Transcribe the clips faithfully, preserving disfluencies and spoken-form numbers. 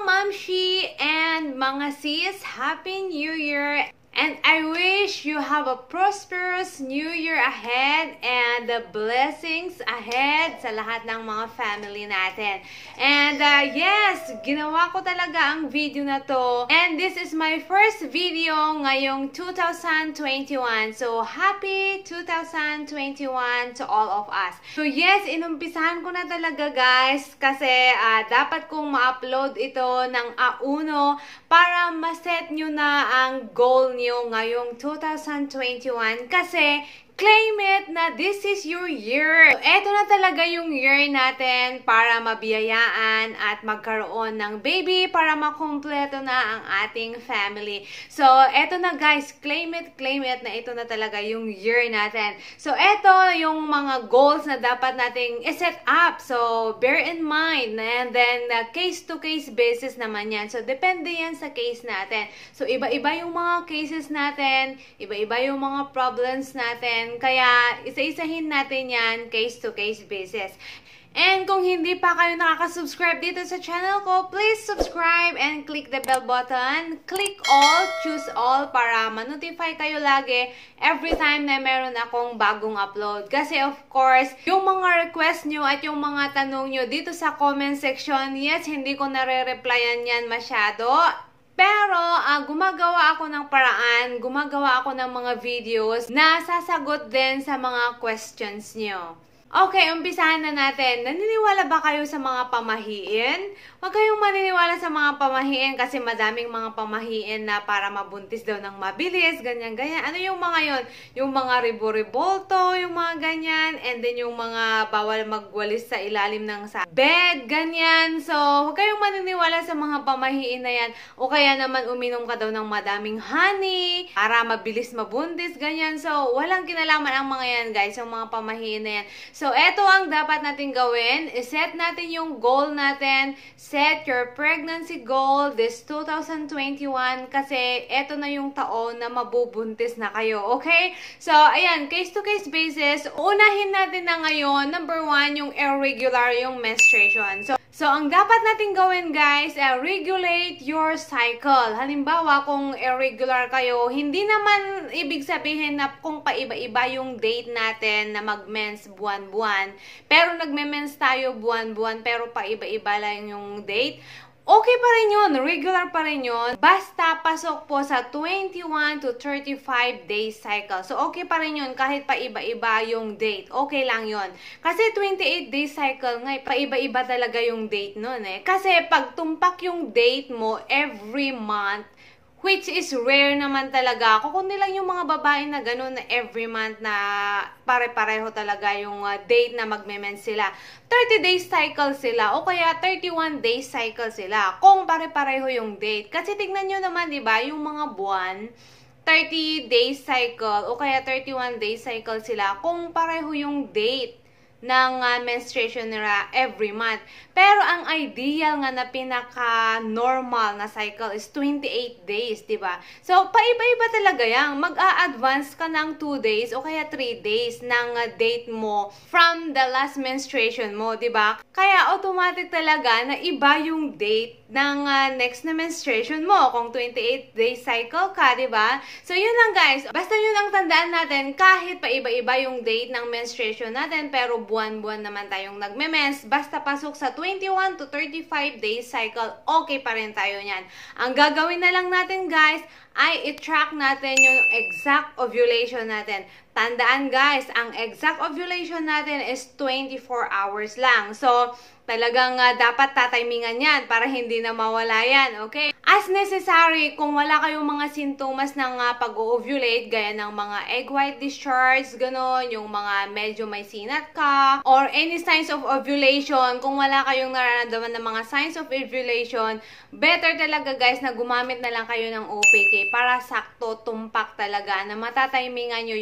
Mamshi and mga sis, Happy New Year! And I wish you have a prosperous new year ahead and the blessings ahead sa lahat ng mga family natin. And uh, yes, ginawa ko talaga ang video na to. And this is my first video ngayong two thousand twenty-one. So, happy two thousand twenty-one to all of us. So yes, inumpisahan ko na talaga guys kasi uh, dapat kong ma-upload ito ng auno para ma-set nyo na ang goal nyo ngayong two thousand twenty-one kasi claim it na this is your year. So, eto na talaga yung year natin para mabiyayaan at magkaroon ng baby para makumpleto na ang ating family. So, eto na guys, claim it, claim it na ito na talaga yung year natin. So, eto yung mga goals na dapat nating i-set up. So, bear in mind. And then, uh, case-to-case basis naman yan. So, depende yan sa case natin. So, iba-iba yung mga cases natin, iba-iba yung mga problems natin. Kaya, isa-isahin natin yan case-to-case basis. And kung hindi pa kayo nakaka-subscribe dito sa channel ko, please subscribe and click the bell button. Click all, choose all para ma-notify kayo lagi every time na meron akong bagong upload. Kasi of course, yung mga request nyo at yung mga tanong nyo dito sa comment section, yes, hindi ko nare-replyan yan masyado. Pero, uh, gumagawa ako ng paraan, gumagawa ako ng mga videos na sasagot din sa mga questions nyo. Okay, umpisahan na natin. Naniniwala ba kayo sa mga pamahiin? Huwag kayong maniniwala sa mga pamahiin kasi madaming mga pamahiin na para mabuntis daw ng mabilis, ganyan-ganyan. Ano yung mga yon? Yung mga ribo-ribolto, yung mga ganyan, and then yung mga bawal magwalis sa ilalim ng sa bed, ganyan. So, huwag kayong maniniwala sa mga pamahiin na yan. O kaya naman uminom ka daw ng madaming honey para mabilis mabuntis, ganyan. So, walang kinalaman ang mga yan, guys, yung mga pamahiin na yan. So, eto ang dapat natin gawin. I-set natin yung goal natin. Set your pregnancy goal this two thousand twenty-one kasi eto na yung taon na mabubuntis na kayo. Okay? So, ayan, case-to-case basis. Unahin natin na ngayon, number one, yung irregular, yung menstruation. So, So, ang dapat natin gawin guys, uh, regulate your cycle. Halimbawa, kung irregular kayo, hindi naman ibig sabihin na kung paiba-iba yung date natin na mag-mens buwan-buwan. Pero nagme-mens tayo buwan-buwan, pero paiba-iba lang yung date. Okay pa rin yun, regular pa rin yun. Basta pasok po sa twenty-one to thirty-five days cycle. So, okay pa rin yun kahit pa iba-iba yung date. Okay lang yun. Kasi twenty-eight days cycle nga, pa iba-iba talaga yung date nun eh. Kasi pag tumpak yung date mo every month, which is rare naman talaga. Kukundi lang yung mga babae na gano'n na every month na pare-pareho talaga yung uh, date na magme-mens sila. thirty days cycle sila o kaya thirty-one days cycle sila kung pare-pareho yung date. Kasi tignan nyo naman, di ba, yung mga buwan, thirty days cycle o kaya thirty-one days cycle sila kung pareho yung date ng uh, menstruation nila every month. Pero ang ideal nga na pinaka-normal na cycle is twenty-eight days, di ba? So, paiba-iba talaga yan. Mag-a-advance ka ng two days o kaya three days ng uh, date mo from the last menstruation mo, di ba? Kaya automatic talaga na iba yung date ng uh, next na menstruation mo kung twenty-eight day cycle ka, di ba? So, yun lang guys. Basta yun ang tandaan natin kahit pa iba-iba yung date ng menstruation natin pero buwan-buwan naman tayong nagme-mens, basta pasok sa twenty-one to thirty-five days cycle, okay pa rin tayo niyan. Ang gagawin na lang natin guys, ay i-track natin yung exact ovulation natin. Tandaan guys, ang exact ovulation natin is twenty-four hours lang. So, talagang uh, dapat tatimingan yan para hindi na mawala yan, okay? As necessary, kung wala kayong mga sintomas ng uh, pag-ovulate, gaya ng mga egg white discharge, gano'n, yung mga medyo may sinat ka, or any signs of ovulation, kung wala kayong nararamdaman ng mga signs of ovulation, better talaga guys na gumamit na lang kayo ng O P K para sakto, tumpak talaga, na matatimingan nyo yung twenty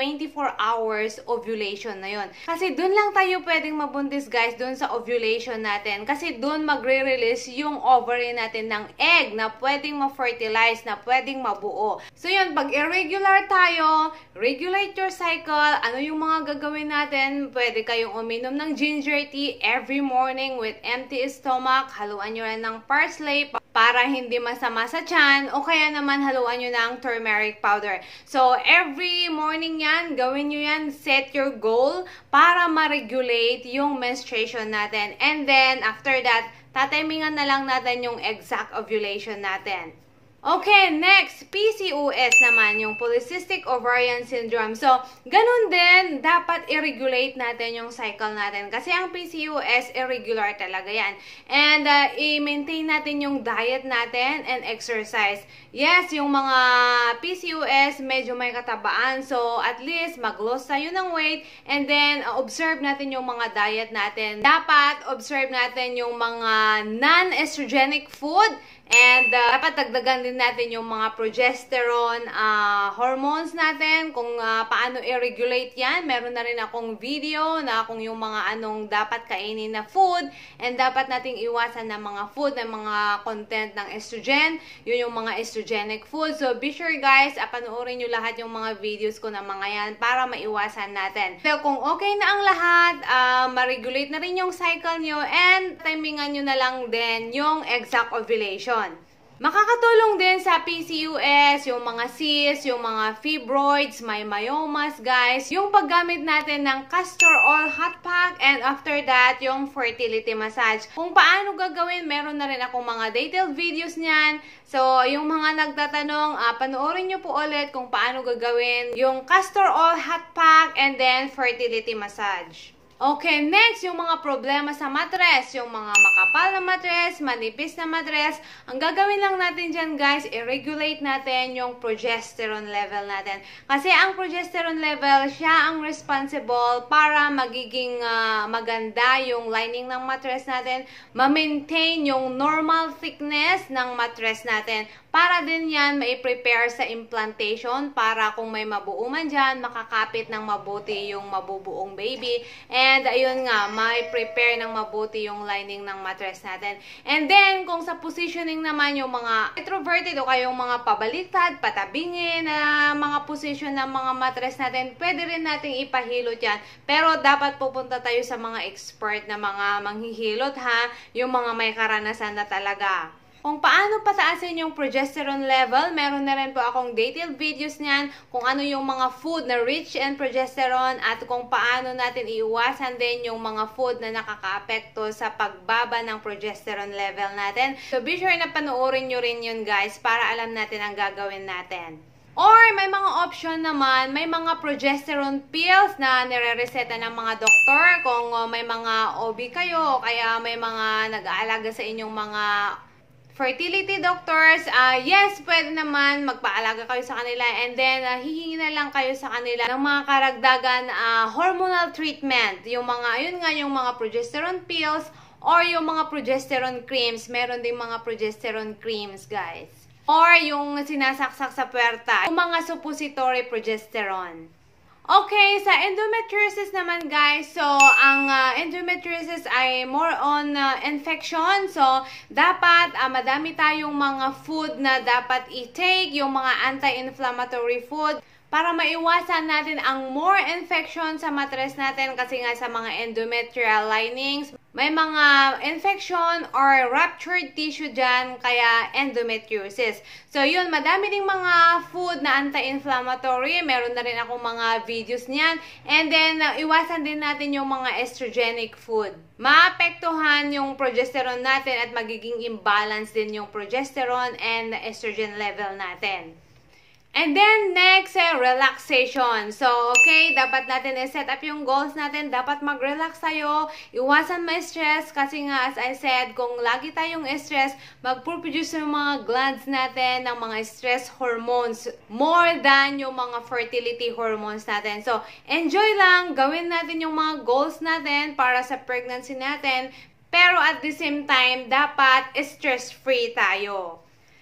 twenty-four hours ovulation na yon. Kasi dun lang tayo pwedeng mabuntis guys, dun sa ovulation natin. Kasi dun magre-release yung ovary natin ng egg na pwedeng ma-fertilize, na pwedeng mabuo. So yun, pag irregular tayo, regulate your cycle. Ano yung mga gagawin natin? Pwede kayong uminom ng ginger tea every morning with empty stomach. Haluan nyo rin ng parsley para hindi masama sa tiyan, o kaya naman haluan nyo ng turmeric powder. So, every morning yan, gawin nyo yan, set your goal para ma-regulate yung menstruation natin. And then, after that, tatimingan na lang natin yung exact ovulation natin. Okay, next, P C O S naman, yung Polycystic Ovarian Syndrome. So, ganun din, dapat i-regulate natin yung cycle natin. Kasi ang P C O S, irregular talaga yan. And, uh, i-maintain natin yung diet natin and exercise. Yes, yung mga P C O S, medyo may katabaan. So, at least, mag-loss tayo ng weight. And then, uh, observe natin yung mga diet natin. Dapat, observe natin yung mga non-estrogenic food. And uh, dapat dagdagan din natin yung mga progesterone uh, hormones natin, kung uh, paano i-regulate yan. Meron na rin akong video na kung yung mga anong dapat kainin na food, and dapat nating iwasan na mga food, na mga content ng estrogen, yun yung mga estrogenic food. So be sure guys, uh, panoorin nyo lahat yung mga videos ko na mga yan para maiwasan natin. So kung okay na ang lahat, uh, ma-regulate na rin yung cycle nyo, and timingan nyo na lang din yung exact ovulation. Makakatulong din sa P C O S, yung mga cysts, yung mga fibroids, may myomas, guys. Yung paggamit natin ng castor oil hot pack, and after that, yung fertility massage. Kung paano gagawin, meron na rin akong mga detailed videos niyan. So, yung mga nagtatanong, uh, panoorin nyo po ulit kung paano gagawin yung castor oil hot pack and then fertility massage. Okay, next, yung mga problema sa matres, yung mga makapal na matres, manipis na matres. Ang gagawin lang natin dyan guys, i-regulate natin yung progesterone level natin. Kasi ang progesterone level, siya ang responsible para magiging uh, maganda yung lining ng matres natin, ma-maintain yung normal thickness ng matres natin. Para din yan, mai-prepare sa implantation para kung may mabuo man dyan, makakapit ng mabuti yung mabubuong baby. And ayun nga, mai-prepare ng mabuti yung lining ng mattress natin. And then, kung sa positioning naman yung mga introverted o kayong mga pabaliktad, patabingin na uh, mga position ng mga mattress natin, pwede rin nating ipahilot yan. Pero dapat pupunta tayo sa mga expert na mga manghihilot ha, yung mga may karanasan na talaga. Kung paano pataasin yung progesterone level, meron na rin po akong detailed videos niyan kung ano yung mga food na rich in progesterone at kung paano natin iiwasan din yung mga food na nakakaapekto sa pagbaba ng progesterone level natin. So be sure na panoorin nyo rin yun guys para alam natin ang gagawin natin. Or may mga option naman, may mga progesterone pills na nire-reseta ng mga doktor kung uh, may mga O B kayo o kaya may mga nag-aalaga sa inyong mga fertility doctors. Uh, yes, pwede naman magpaalaga kayo sa kanila, and then uh, hihingi na lang kayo sa kanila ng mga karagdagan uh, hormonal treatment. Yung mga, yun nga, yung mga progesterone pills or yung mga progesterone creams. Meron ding mga progesterone creams, guys. Or yung sinasaksak sa puwerta, yung mga suppository progesterone. Okay, sa endometriosis naman guys, so ang uh, endometriosis ay more on uh, infection. So, dapat uh, madami tayong mga food na dapat i-take, yung mga anti-inflammatory food, para maiwasan natin ang more infection sa matres natin kasi nga sa mga endometrial linings, may mga infection or ruptured tissue dyan, kaya endometriosis. So yun, madami ding mga food na anti-inflammatory, meron na rin akong mga videos niyan. And then, uh, iwasan din natin yung mga estrogenic food. Maapektuhan yung progesterone natin at magiging imbalance din yung progesterone and estrogen level natin. And then, next, eh, relaxation. So, okay, dapat natin i-set up yung goals natin. Dapat mag-relax tayo. Iwasan ma-stress. Kasi nga, as I said, kung lagi tayong stress, mag-produce yung mga glands natin ng mga stress hormones more than yung mga fertility hormones natin. So, enjoy lang. Gawin natin yung mga goals natin para sa pregnancy natin. Pero at the same time, dapat stress-free tayo.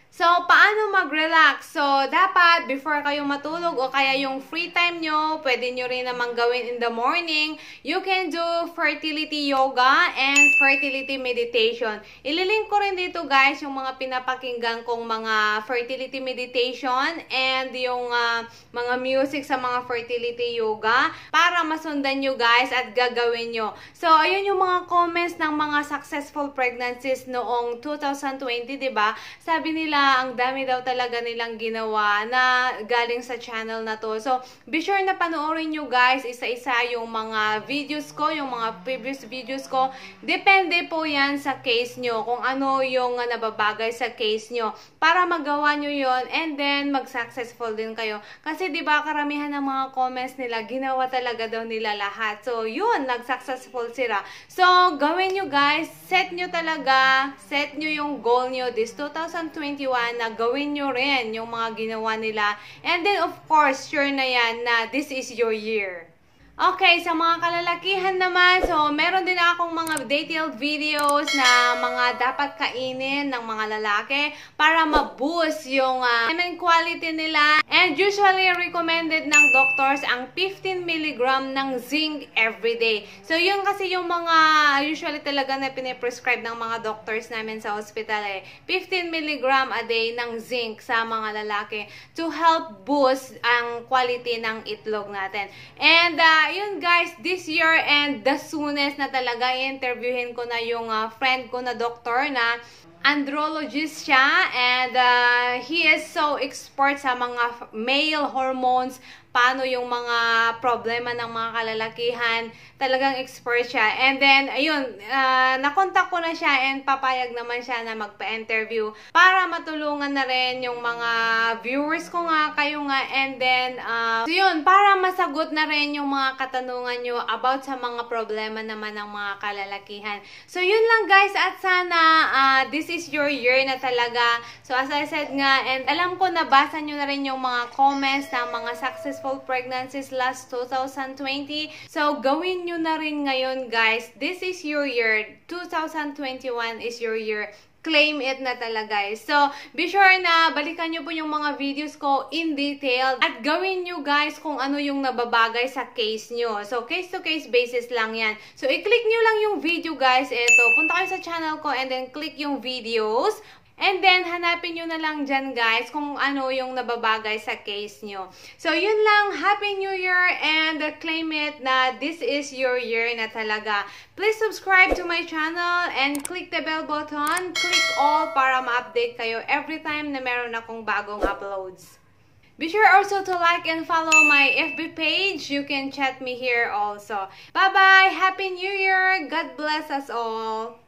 So, paano mag-relax? So, dapat before kayo matulog o kaya yung free time nyo, pwede nyo rin namang gawin in the morning. You can do fertility yoga and fertility meditation. Ililink ko rin dito guys yung mga pinapakinggan kong mga fertility meditation and yung uh, mga music sa mga fertility yoga para masundan nyo guys at gagawin nyo. So, ayun yung mga comments ng mga successful pregnancies noong two thousand twenty, diba? Sabi nila, ang dami daw talaga nilang ginawa na galing sa channel na to. So, be sure na panoorin nyo guys, isa-isa yung mga videos ko, yung mga previous videos ko. Depende po yan sa case nyo, kung ano yung uh, nababagay sa case nyo. Para magawa nyo yon and then mag-successful din kayo. Kasi diba karamihan ng mga comments nila, ginawa talaga daw nila lahat. So, yun, nag-successful sila. So, gawin nyo guys, set nyo talaga, set nyo yung goal nyo this two thousand twenty-one na gawin nyo rin yung mga ginawa nila. And then, of course, sure na yan na this is your year. Okay, sa mga kalalakihan naman, so meron din akong mga detailed videos na mga dapat kainin ng mga lalaki para ma-boost yung uh, semen quality nila. And usually recommended ng doctors ang fifteen milligram ng zinc everyday. So yun kasi yung mga usually talaga na piniprescribe ng mga doctors namin sa hospital eh. fifteen milligram a day ng zinc sa mga lalaki to help boost ang quality ng itlog natin. And uh, yun guys, this year and the soonest na talaga i-interviewin ko na yung uh, friend ko na doktor na andrologist siya and uh, he is so expert sa mga male hormones, paano yung mga problema ng mga kalalakihan, talagang expert siya. And then, ayun, uh, nakontak ko na siya and papayag naman siya na magpa-interview para matulungan na rin yung mga viewers ko nga, kayo nga, and then, uh, so yun, para masagot na rin yung mga katanungan nyo about sa mga problema naman ng mga kalalakihan. So, yun lang guys, at sana uh, this is your year na talaga. So, as I said nga, and alam ko nabasa nyo na rin yung mga comments ng mga successful pregnancies last two thousand twenty. So, gawin nyo na rin ngayon guys. This is your year. two thousand twenty-one is your year. Claim it na talaga guys. So, be sure na balikan nyo po yung mga videos ko in detail at gawin nyo guys kung ano yung nababagay sa case nyo. So, case to case basis lang yan. So, i-click nyo lang yung video guys. Ito, punta kayo sa channel ko and then click yung videos. And then, hanapin nyo na lang dyan, guys, kung ano yung nababagay sa case nyo. So, yun lang. Happy New Year and claim it na this is your year na talaga. Please subscribe to my channel and click the bell button. Click all para ma-update kayo every time na meron akong bagong uploads. Be sure also to like and follow my F B page. You can chat me here also. Bye-bye! Happy New Year! God bless us all!